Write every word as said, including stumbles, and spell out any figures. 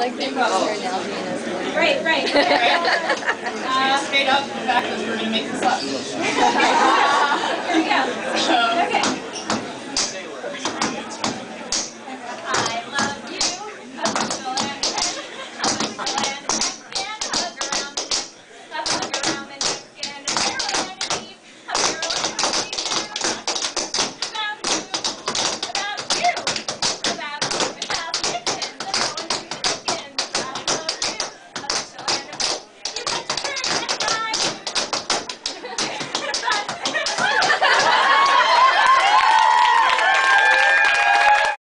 like the her analogy in this one. Right, right. Okay. uh, straight up, the fact that we're going to make this up.